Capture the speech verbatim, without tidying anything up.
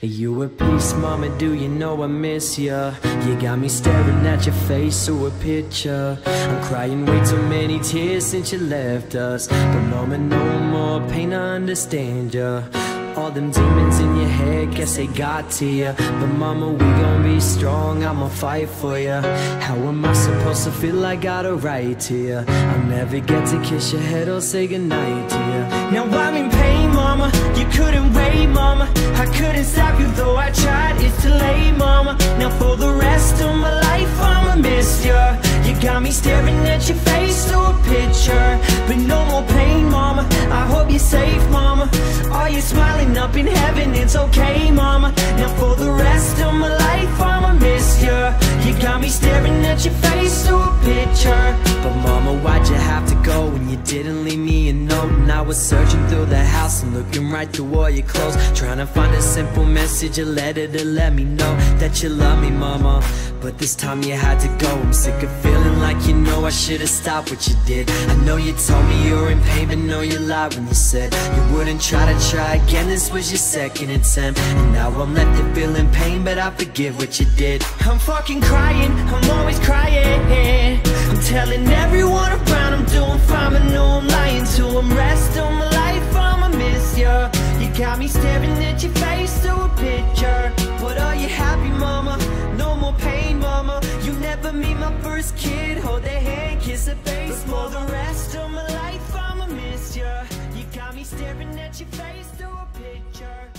You at peace, mama, do you know I miss ya? You got me staring at your face through a picture. I'm crying way too many tears since you left us, but mama, no more pain, I understand ya. All them demons in your head, guess they got to ya. But mama, we gon' be strong, I'ma fight for ya. How am I supposed to feel I got a right to ya? I'll never get to kiss your head or say goodnight to ya. Now I'm in pain, mama, you couldn't wait, mama. I couldn't stop you though I tried, it's too late, mama. Now for the rest of my life I'ma miss ya. You got me staring at your face through a picture. But no more pain, mama, I hope you're safe, mama. Are you smiling up in heaven? It's okay, mama. Now for the rest of my life I'ma miss ya. You got me staring at your face through a picture. But mama, why'd you have to go when you didn't leave me a note? And I was searching through the house and looking right through all your clothes, trying to find a simple message, a letter to let me know that you love me, mama. But this time you had to go. I'm sick of feeling like you know I should've stopped what you did. I know you told me you were in pain, but know you lied when you said you wouldn't try to try again. This was your second attempt, and now I'm left to feel in pain, but I forgive what you did. I'm fucking crying, I'm always crying. I'm telling everyone around I'm doing fine, but no, I'm lying to them. Rest of my life I'ma miss ya. You got me staring at your face through a picture. But are you happy, mama? No more pain, mama. You never meet my first kid, hold their hand, kiss their face. But for the rest of my life I'ma miss ya. You got me staring at your face through a picture.